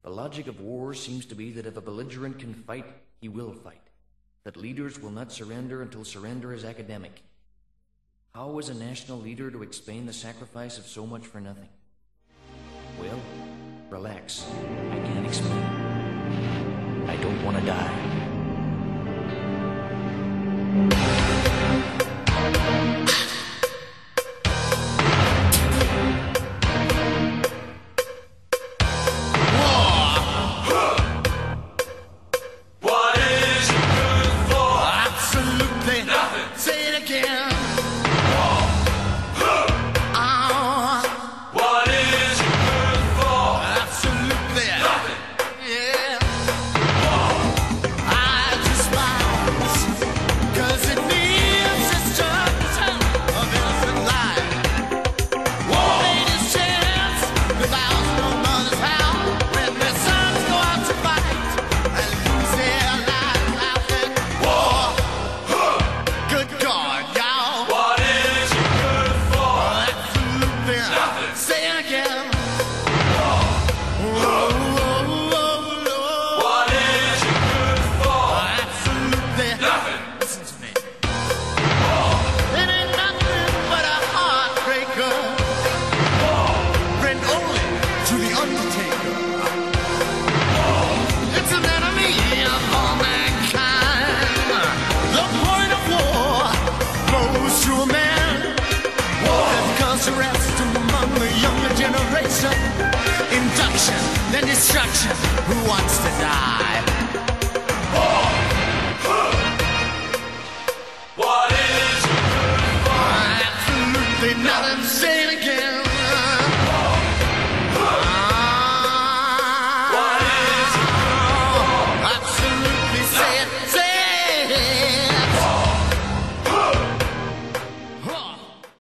The logic of war seems to be that if a belligerent can fight, he will fight. That leaders will not surrender until surrender is academic. How is a national leader to explain the sacrifice of so much for nothing? Well, relax. I can't explain. I don't want to die. Induction, then destruction. Who wants to die?